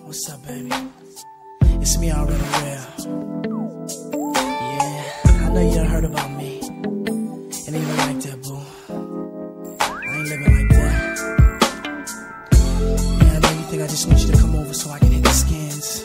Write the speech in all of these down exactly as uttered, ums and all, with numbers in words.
What's up, baby? It's me already real. Yeah, I know you done heard about me. It ain't even like that, boo. I ain't living like that. Yeah, I know you think I just want you to come over so I can hit the skins.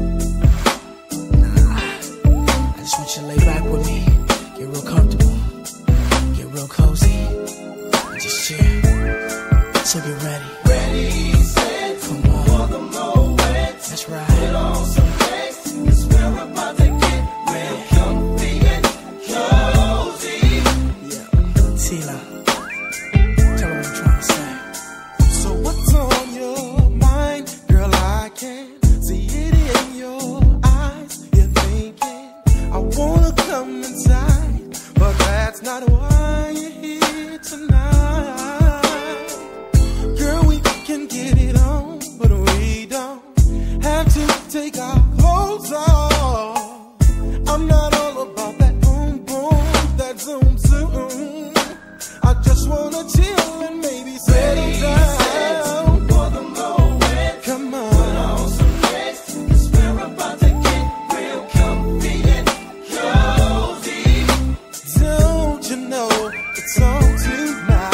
Nah, I just want you to lay back with me, get real comfortable, get real cozy, and just chill. So get ready. Ready, set, come on. For the Moët. That's right. Put on some legs, 'cause we're about to get real comfy and cozy. Yeah, Tila, tell her what I'm trying to say. So what's on your mind? Girl, I can see it in your eyes. You're thinking, I wanna come inside, but that's not why you're here tonight. Girl, we can get it on, but we don't have to take our clothes off. I'm not all about that boom boom, that zoom zoom. I just wanna chill and maybe settle down for the moment. Come on, put on some legs, 'cause we're about to get real comfy and cozy. Don't you know it's on tonight?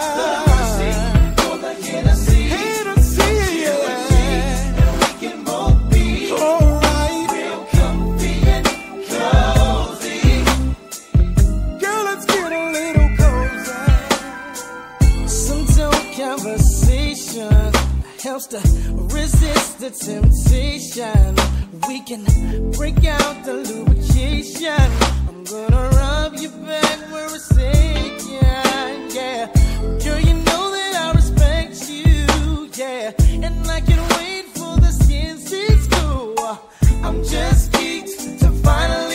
Conversation helps to resist the temptation. We can break out the lubrication. I'm gonna rub you back where it's aching, yeah. Girl, you know that I respect you, yeah. And I can't wait for the skin to go. I'm just geeked to finally